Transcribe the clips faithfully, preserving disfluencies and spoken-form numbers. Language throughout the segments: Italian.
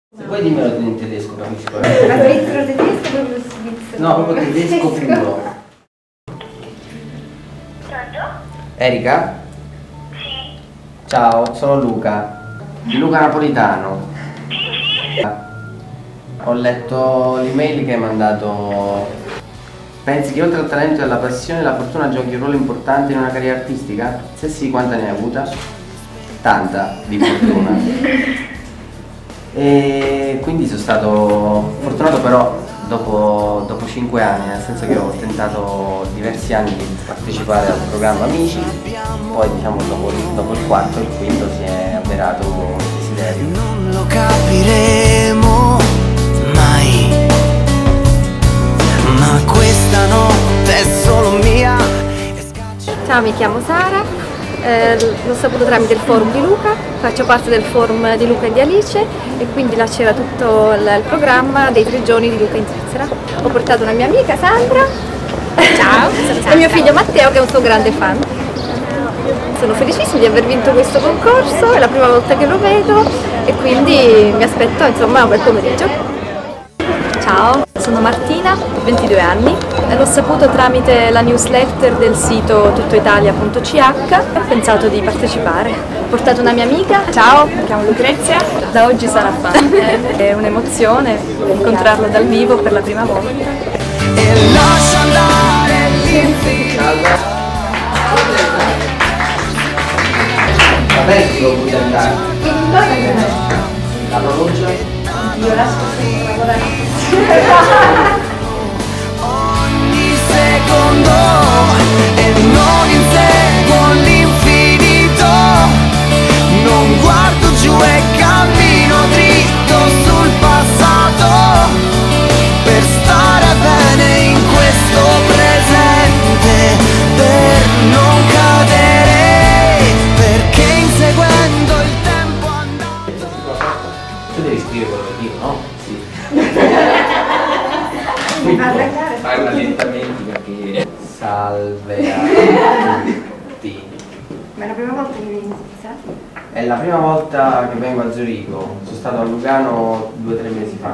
Se vuoi dimmelo in tedesco, capisco. Ma svizzero tedesco proprio svizzero? No, proprio tedesco puro. Pronto? Erika? Sì. Ciao, sono Luca. Luca Napolitano. Sì, sì. Ho letto l'email che hai mandato. Pensi che oltre al talento e alla passione la fortuna giochi un ruolo importante in una carriera artistica? Se sì, quanta ne hai avuta? Tanta di fortuna. E quindi sono stato fortunato, però dopo, dopo cinque anni, nel senso che ho tentato diversi anni di partecipare al programma Amici, poi diciamo dopo, dopo il quarto e il quinto si è avverato un desiderio. Non lo capiremo mai, ma questa notte è solo mia. Ciao, mi chiamo Sara. Eh, l'ho saputo tramite il forum di Luca, faccio parte del forum di Luca e di Alice e quindi là c'era tutto il, il programma dei tre giorni di Luca in Svizzera. Ho portato una mia amica Sandra. Ciao, e mio figlio Matteo che è un suo grande fan. Sono felicissima di aver vinto questo concorso, è la prima volta che lo vedo e quindi mi aspetto insomma un bel pomeriggio. Ciao, sono Martina, ho ventidue anni, l'ho saputo tramite la newsletter del sito tuttoitalia punto c h e ho pensato di partecipare. Ho portato una mia amica, ciao, mi chiamo Lucrezia, da oggi sarà fan. È un'emozione incontrarlo dal vivo per la prima volta. E lascia andare l'infinito. Va bene, ti devo pure andare. La pronuncia? Io lascio lavorare. Ogni secondo e non inseguo l'infinito, non guardo giù e cammino dritto sul passato per stare bene in questo presente, per non cadere, perché inseguendo il tempo andando. Tu devi scrivere quello che dico, no? Sì. Parla lentamente perché salve a tutti. Ma è la prima volta che vieni in Svizzera? È la prima volta che vengo a Zurigo, sono stato a Lugano due o tre mesi fa.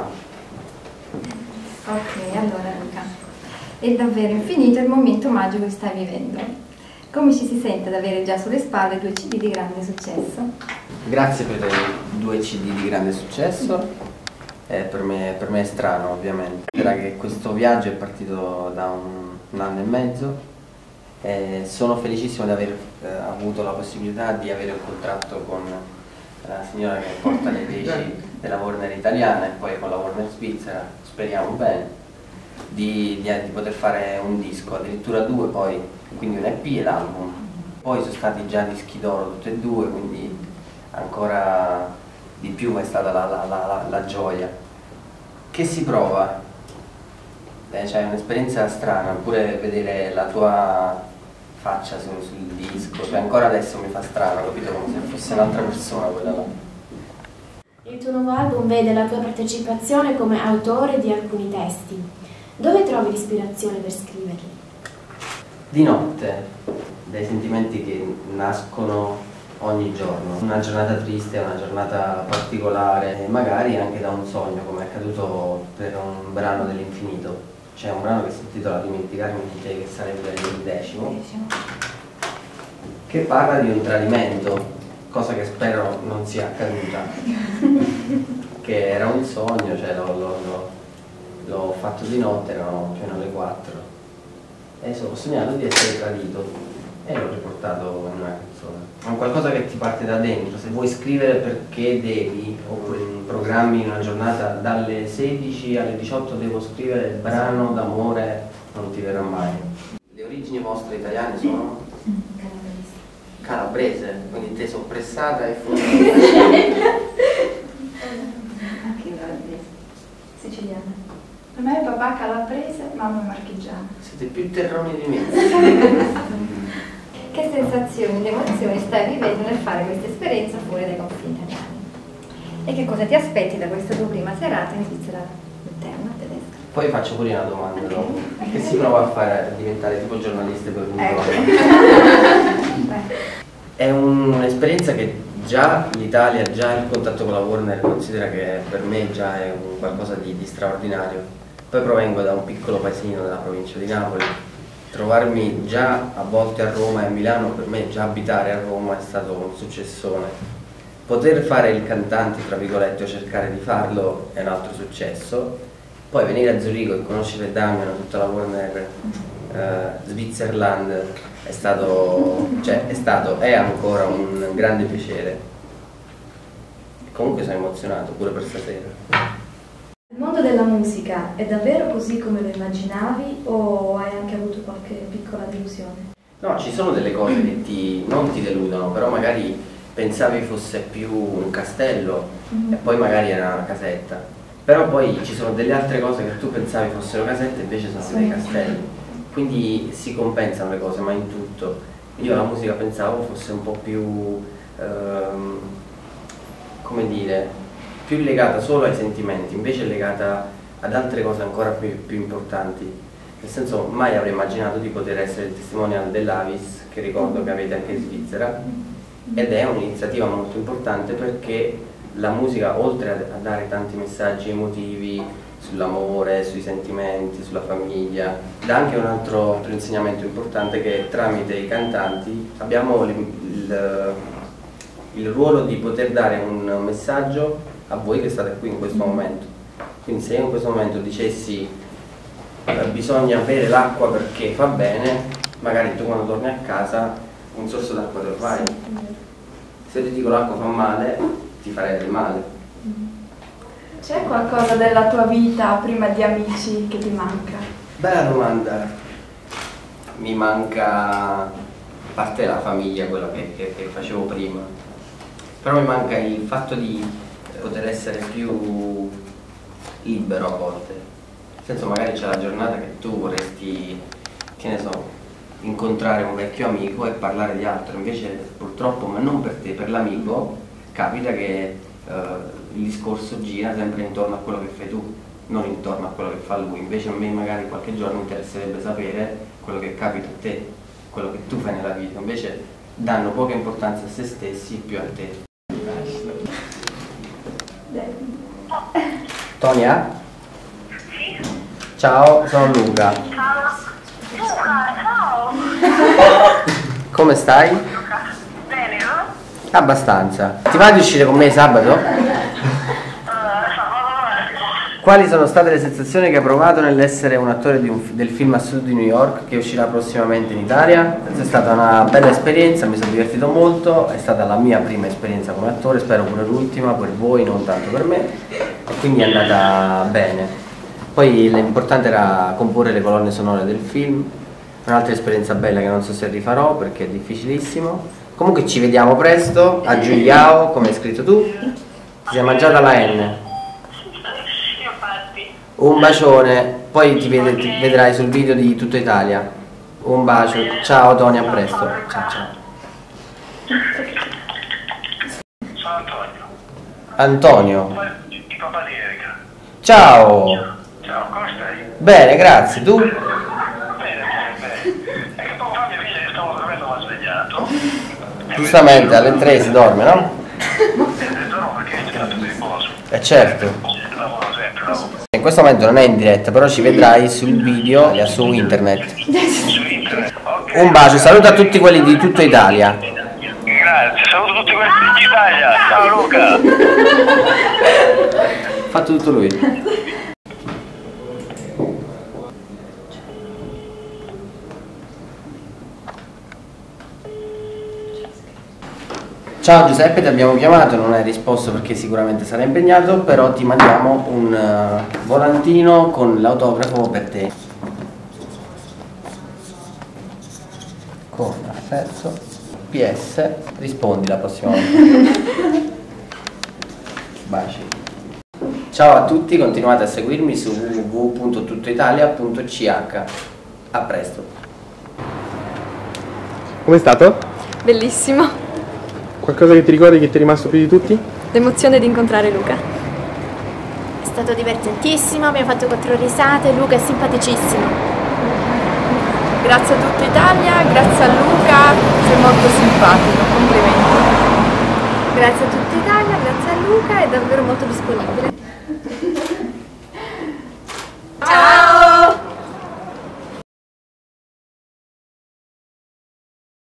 Ok, allora Luca, è davvero infinito il momento magico che stai vivendo. Come ci si sente ad avere già sulle spalle due C D di grande successo? Grazie per i due C D di grande successo. Eh, per, me, per me è strano ovviamente. Era che questo viaggio è partito da un, un anno e mezzo e sono felicissimo di aver eh, avuto la possibilità di avere un contratto con la signora che porta le reci della Warner italiana e poi con la Warner svizzera, speriamo bene, di, di, di poter fare un disco, addirittura due poi, quindi un E P e l'album. Poi sono stati già dischi d'oro tutti e due, quindi ancora di più è stata la, la, la, la gioia. Che si prova? Eh, cioè è un'esperienza strana, pure vedere la tua faccia sul, sul disco, cioè ancora adesso mi fa strano, capito? Come se fosse un'altra persona quella là. Il tuo nuovo album vede la tua partecipazione come autore di alcuni testi. Dove trovi l'ispirazione per scriverli? Di notte, dai sentimenti che nascono ogni giorno, una giornata triste, una giornata particolare, e magari anche da un sogno, come è accaduto per un brano dell'infinito. C'è un brano che si intitola Dimenticarmi di te, che sarebbe il decimo, che parla di un tradimento, cosa che spero non sia accaduta, che era un sogno, cioè l'ho fatto di notte, erano più o meno le quattro, e ho sognato di essere tradito. E l'ho riportato in una canzone. È un qualcosa che ti parte da dentro, se vuoi scrivere perché devi, oppure programmi in una giornata dalle sedici alle diciotto devo scrivere il brano d'amore, non ti verrà mai. Le origini vostre italiane sono? Calabrese. Calabrese, quindi te soppressata e fuori. Anche calabrese. Siciliana. Per me è papà calabrese, mamma marchigiana. Siete più terroni di me. Che sensazioni ed emozioni stai vivendo nel fare questa esperienza fuori dai confini italiani? E che cosa ti aspetti da questa tua prima serata in Svizzera interna tedesca? Poi faccio pure una domanda dopo. Che si prova a fare a diventare tipo giornaliste per un Ecco. giorno? È un'esperienza che già l'Italia, già il contatto con la Warner considera che per me già è un qualcosa di, di straordinario. Poi provengo da un piccolo paesino della provincia di Napoli, trovarmi già a volte a Roma e a Milano, per me già abitare a Roma è stato un successone. Poter fare il cantante, tra virgolette, o cercare di farlo è un altro successo. Poi venire a Zurigo e conoscere Damiano, tutta la Warner eh, Switzerland è stato, cioè è stato, è ancora un grande piacere. Comunque sono emozionato pure per stasera. Il mondo della musica è davvero così come lo immaginavi o hai anche avuto qualche piccola delusione? No, ci sono delle cose che ti, non ti deludono, però magari pensavi fosse più un castello mm-hmm. e poi magari era una casetta. Però poi ci sono delle altre cose che tu pensavi fossero casette e invece sono sì. dei castelli. Quindi si compensano le cose, ma in tutto. Io la musica pensavo fosse un po' più, ehm, come dire, più legata solo ai sentimenti, invece è legata ad altre cose ancora più, più importanti. Nel senso, mai avrei immaginato di poter essere il testimonial dell'Avis, che ricordo che avete anche in Svizzera, ed è un'iniziativa molto importante perché la musica, oltre a dare tanti messaggi emotivi sull'amore, sui sentimenti, sulla famiglia, dà anche un altro, altro insegnamento importante, che tramite i cantanti abbiamo il, il, il ruolo di poter dare un messaggio a voi che state qui in questo momento. Quindi se io in questo momento dicessi eh, bisogna bere l'acqua perché fa bene, magari tu quando torni a casa un sorso d'acqua te lo fai. Se ti dico l'acqua fa male, ti farei del male. C'è qualcosa della tua vita prima di Amici che ti manca? Bella domanda. Mi manca, a parte la famiglia, quello che, che, che facevo prima, però mi manca il fatto di poter essere più libero a volte. Nel senso, magari c'è la giornata che tu vorresti, che ne so, incontrare un vecchio amico e parlare di altro, invece purtroppo, ma non per te, per l'amico, capita che uh, il discorso gira sempre intorno a quello che fai tu, non intorno a quello che fa lui. Invece a me magari qualche giorno interesserebbe sapere quello che capita a te, quello che tu fai nella vita, invece danno poca importanza a se stessi più a te. Tonia? Ciao, sono Luca. Ciao. Luca, ciao. Come stai? Bene, no? Abbastanza. Ti va di uscire con me sabato? Uh, sabato. Quali sono state le sensazioni che hai provato nell'essere un attore di un, del film Assurdo di New York, che uscirà prossimamente in Italia? È stata una bella esperienza, mi sono divertito molto, è stata la mia prima esperienza come attore, spero pure l'ultima per voi, non tanto per me, e quindi è andata bene. Poi l'importante era comporre le colonne sonore del film, un'altra esperienza bella che non so se rifarò perché è difficilissimo. Comunque ci vediamo presto a Giuliao, come hai scritto tu. Ti sei mangiata la N. Un bacione, poi ti, vede, ti vedrai sul video di Tutta Italia. Un bacio, ciao Tony, a presto. Ciao ciao. Sono Antonio. Antonio. Il papà di Erika. Ciao. Ciao, come stai? Bene, grazie, tu? Bene, bene, bene. È che poco fa mia figlia che stavo dormendo mi ha svegliato. Giustamente, alle tre si dorme, no? Eh, no, perché è stato di riposo. Eh certo. Lavoro sempre, lavoro. In questo momento non è in diretta, però ci vedrai sul video e su internet. Su internet. Ok. Un bacio, saluto a tutti quelli di Tutta Italia. Grazie, saluto tutti quelli di Italia. Ciao Luca. Ha fatto tutto lui. Ciao Giuseppe, ti abbiamo chiamato, non hai risposto perché sicuramente sarai impegnato, però ti mandiamo un uh, volantino con l'autografo per te. Con affetto, P S, rispondi la prossima volta. Baci. Ciao a tutti, continuate a seguirmi su w w w punto tuttoitalia punto c h. A presto. Com'è stato? Bellissimo. Qualcosa che ti ricordi che ti è rimasto più di tutti? L'emozione di incontrare Luca. È stato divertentissimo, abbiamo fatto quattro risate, Luca è simpaticissimo. Grazie a tutta Italia, grazie a Luca, sei molto simpatico, complimenti. Grazie a tutta Italia, grazie a Luca, è davvero molto disponibile.